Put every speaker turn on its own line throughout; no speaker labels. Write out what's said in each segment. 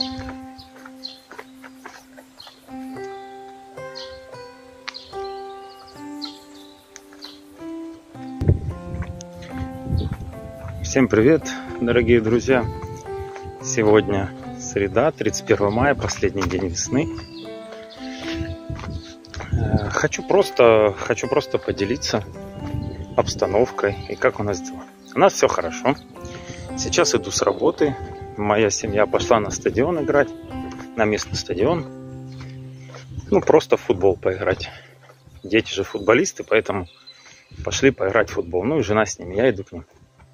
Всем привет, дорогие друзья! Сегодня среда, 31 мая, последний день весны. Хочу просто поделиться обстановкой и как у нас дела. У нас все хорошо. Сейчас иду с работы. Моя семья пошла на стадион играть, на местный стадион. Просто в футбол поиграть. Дети же футболисты, поэтому пошли поиграть в футбол. И жена с ними, я иду к ним.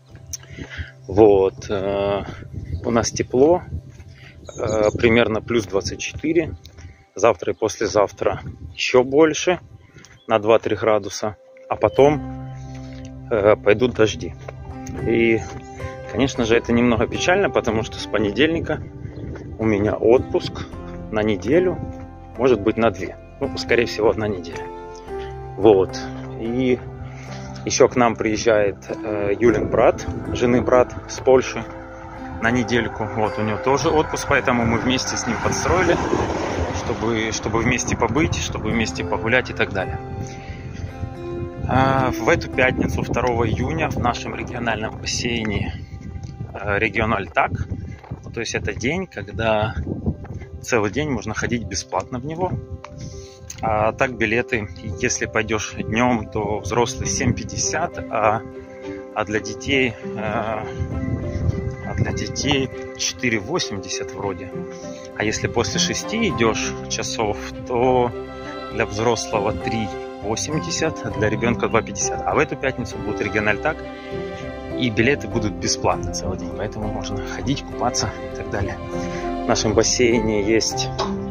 Вот, у нас тепло, примерно плюс 24, завтра и послезавтра еще больше, на 2-3 градуса, а потом пойдут дожди. И, конечно же, это немного печально, потому что с понедельника у меня отпуск на неделю, может быть на 2, скорее всего, на неделю. Вот, и... Еще к нам приезжает Юлин брат, жены брат с Польши на недельку. Вот у него тоже отпуск, поэтому мы вместе с ним подстроили, чтобы вместе побыть, чтобы вместе погулять и так далее. В эту пятницу, 2 июня, в нашем региональном бассейне Региональтак, то есть это день, когда целый день можно ходить бесплатно в него. А так билеты, если пойдешь днем, то взрослый 7,50, а для детей 4,80 вроде. А если после 6 идешь часов, то для взрослого 3,80, а для ребенка 2,50. А в эту пятницу будет Региональтак, и билеты будут бесплатно целый день, поэтому можно ходить, купаться и так далее. В нашем бассейне есть...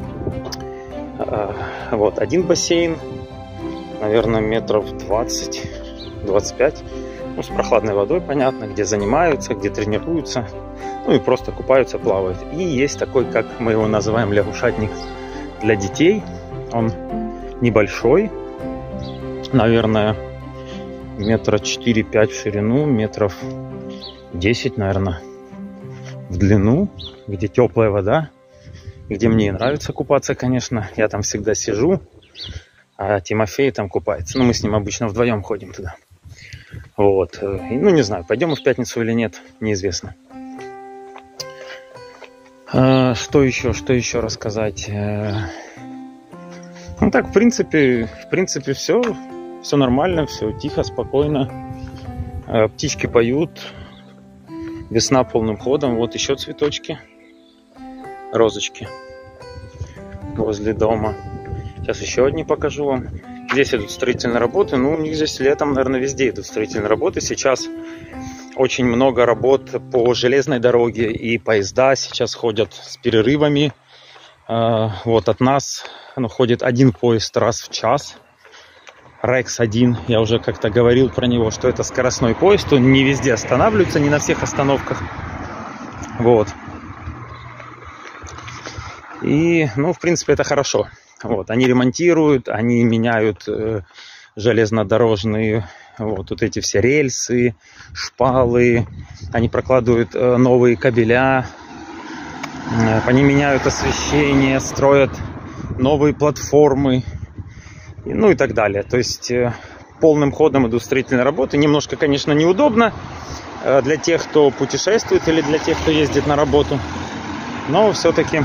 Вот один бассейн, наверное, метров 20-25, с прохладной водой, понятно, где занимаются, где тренируются, и просто купаются, плавают. И есть такой, как мы его называем, лягушатник для детей. Он небольшой, наверное, метра 4-5 в ширину, метров 10, наверное, в длину, где теплая вода. Где мне и нравится купаться, конечно. Я там всегда сижу, а Тимофей там купается. Мы с ним обычно вдвоем ходим туда. Вот. Не знаю, пойдем мы в пятницу или нет, неизвестно. Что еще рассказать? Так, в принципе, все нормально, все тихо, спокойно. Птички поют. Весна полным ходом. Вот еще цветочки. Розочки возле дома. Сейчас еще одни покажу вам. Здесь идут строительные работы. У них здесь летом, наверное, везде идут строительные работы. Сейчас очень много работ по железной дороге, и поезда сейчас ходят с перерывами. Вот от нас ходит один поезд раз в час. Рекс-1. Я уже как-то говорил про него, что это скоростной поезд. Он не везде останавливается, не на всех остановках. Вот. И, в принципе, это хорошо. Вот, они ремонтируют, они меняют железнодорожные вот эти все рельсы, шпалы, они прокладывают новые кабеля, они меняют освещение, строят новые платформы, и так далее. То есть полным ходом идут строительные работы. Немножко, конечно, неудобно для тех, кто путешествует, или для тех, кто ездит на работу, но все-таки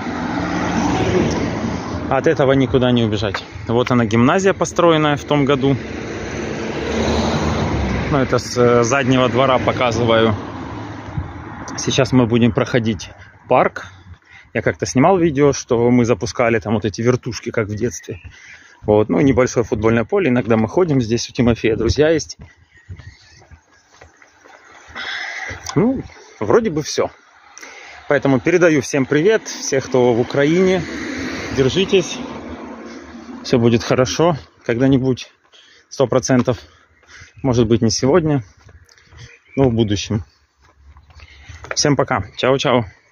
от этого никуда не убежать. Вот она, гимназия, построенная в том году. Это с заднего двора показываю. Сейчас мы будем проходить парк. Я как-то снимал видео, что мы запускали там вот эти вертушки, как в детстве. Вот, небольшое футбольное поле. Иногда мы ходим. Здесь у Тимофея друзья есть. Вроде бы все. Поэтому передаю всем привет. Всех, кто в Украине. Держитесь, все будет хорошо когда-нибудь, 100%, может быть не сегодня, но в будущем. Всем пока, чао-чао.